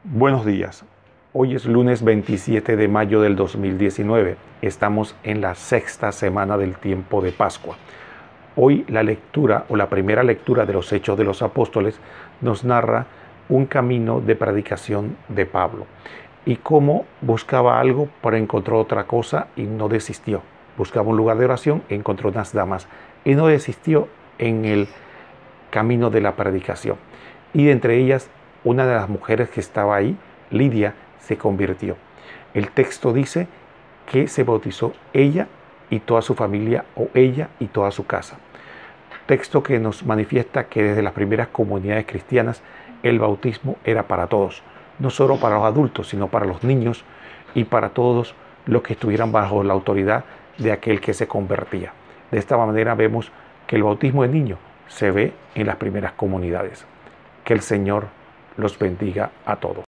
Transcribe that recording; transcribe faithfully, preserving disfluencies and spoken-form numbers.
Buenos días. Hoy es lunes veintisiete de mayo del dos mil diecinueve. Estamos en la sexta semana del tiempo de Pascua. Hoy la lectura o la primera lectura de los Hechos de los Apóstoles nos narra un camino de predicación de Pablo y cómo buscaba algo pero encontró otra cosa y no desistió. Buscaba un lugar de oración e encontró unas damas y no desistió en el camino de la predicación. Y entre ellas, una de las mujeres que estaba ahí, Lidia, se convirtió. El texto dice que se bautizó ella y toda su familia, o ella y toda su casa. Texto que nos manifiesta que desde las primeras comunidades cristianas el bautismo era para todos, no solo para los adultos, sino para los niños y para todos los que estuvieran bajo la autoridad de aquel que se convertía. De esta manera vemos que el bautismo de niños se ve en las primeras comunidades. Que el Señor los bendiga a todos.